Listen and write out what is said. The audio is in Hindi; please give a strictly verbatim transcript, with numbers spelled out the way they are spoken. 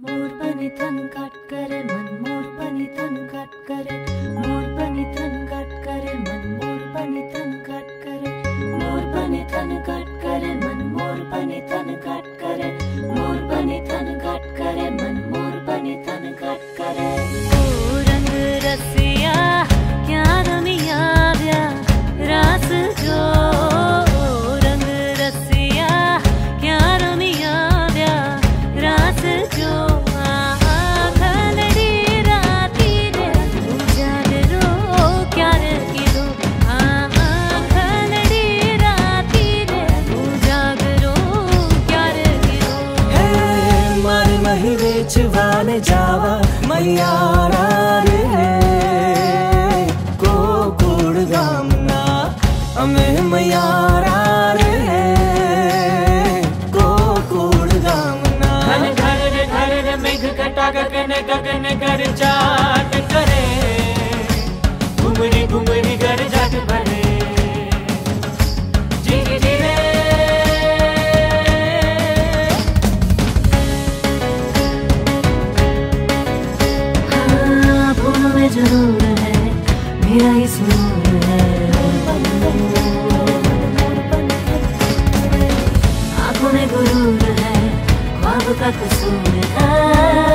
मोर पनि तन काट करे मन मोर पनि तन काट करे मोर पनि तन काट करे मन मोर पनि तन काट करे मोर पनि तन काट करे मन मोर पनि तन काट करे मोर पनि तन काट करे मन मोर पनि तन काट करे ओ रंग रसिया क्या रमिया व्या रास जो रंग रसिया क्या रमिया व्या रास जो वाने जावा मैयारा रे को कुड़ गामना हमें मैयारा रे को कुड़ गामना घर घर रे घर रे मेघ कटा गगन गगन कर जाट करे घुमरी घुमरी कर जाट भरे जी जी रे जरूर है मेरा ही सुरूर है आंखों में गुरूर है ख्वाब का कसूर है।